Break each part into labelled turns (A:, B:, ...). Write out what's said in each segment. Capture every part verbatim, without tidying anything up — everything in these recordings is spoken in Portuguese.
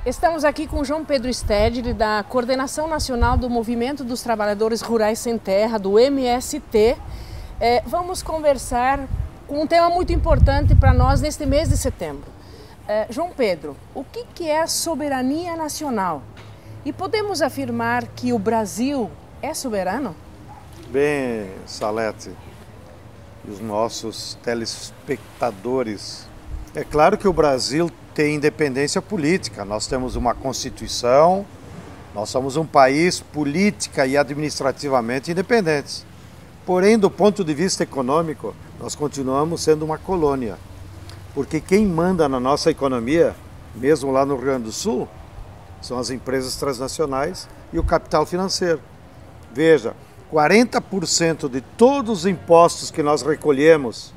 A: Estamos aqui com João Pedro Stedley, da Coordenação Nacional do Movimento dos Trabalhadores Rurais Sem Terra, do M S T. É, vamos conversar com um tema muito importante para nós neste mês de setembro. É, João Pedro, o que, que é soberania nacional? E podemos afirmar que o Brasil é soberano?
B: Bem, Salete, e os nossos telespectadores, é claro que o Brasil tem independência política. Nós temos uma Constituição, nós somos um país política e administrativamente independentes. Porém, do ponto de vista econômico, nós continuamos sendo uma colônia. Porque quem manda na nossa economia, mesmo lá no Rio Grande do Sul, são as empresas transnacionais e o capital financeiro. Veja, quarenta por cento de todos os impostos que nós recolhemos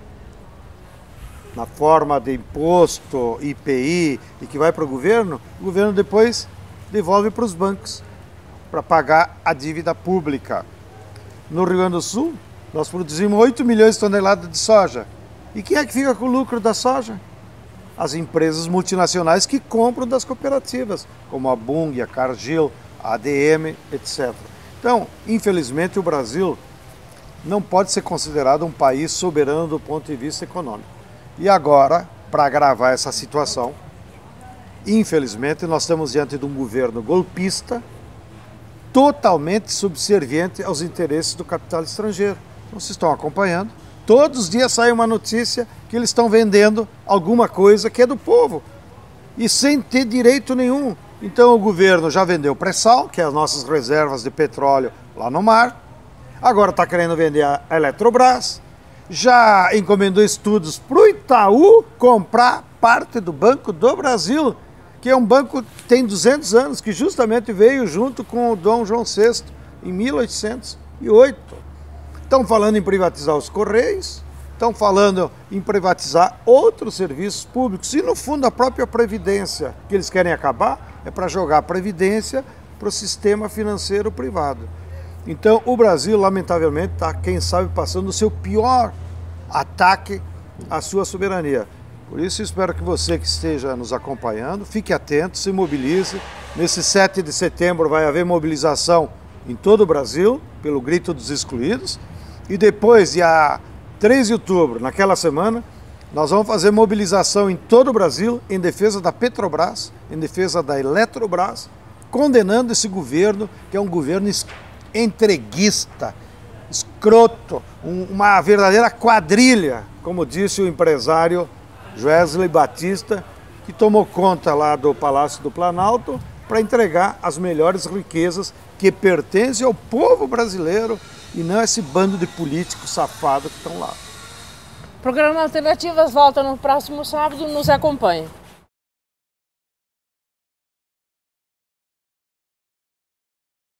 B: na forma de imposto, I P I, e que vai para o governo, o governo depois devolve para os bancos para pagar a dívida pública. No Rio Grande do Sul, nós produzimos oito milhões de toneladas de soja. E quem é que fica com o lucro da soja? As empresas multinacionais que compram das cooperativas, como a Bunge, a Cargill, a A D M, etcétera. Então, infelizmente, o Brasil não pode ser considerado um país soberano do ponto de vista econômico. E agora, para agravar essa situação, infelizmente, nós estamos diante de um governo golpista, totalmente subserviente aos interesses do capital estrangeiro. Vocês estão acompanhando. Todos os dias sai uma notícia que eles estão vendendo alguma coisa que é do povo e sem ter direito nenhum. Então o governo já vendeu pré-sal, que é as nossas reservas de petróleo lá no mar. Agora está querendo vender a Eletrobras. Já encomendou estudos para o Itaú comprar parte do Banco do Brasil, que é um banco que tem duzentos anos, que justamente veio junto com o Dom João sexto, em mil oitocentos e oito. Estão falando em privatizar os Correios, estão falando em privatizar outros serviços públicos e, no fundo, a própria Previdência, que eles querem acabar, é para jogar a Previdência para o sistema financeiro privado. Então, o Brasil, lamentavelmente, está, quem sabe, passando o seu pior ataque à sua soberania. Por isso, espero que você que esteja nos acompanhando, fique atento, se mobilize. Nesse sete de setembro vai haver mobilização em todo o Brasil, pelo Grito dos Excluídos. E depois, dia três de outubro, naquela semana, nós vamos fazer mobilização em todo o Brasil em defesa da Petrobras, em defesa da Eletrobras, condenando esse governo, que é um governo entreguista, escroto, um, uma verdadeira quadrilha, como disse o empresário Joesley Batista, que tomou conta lá do Palácio do Planalto para entregar as melhores riquezas que pertencem ao povo brasileiro e não esse bando de políticos safados que estão lá.
A: O programa Alternativas volta no próximo sábado, nos acompanhe.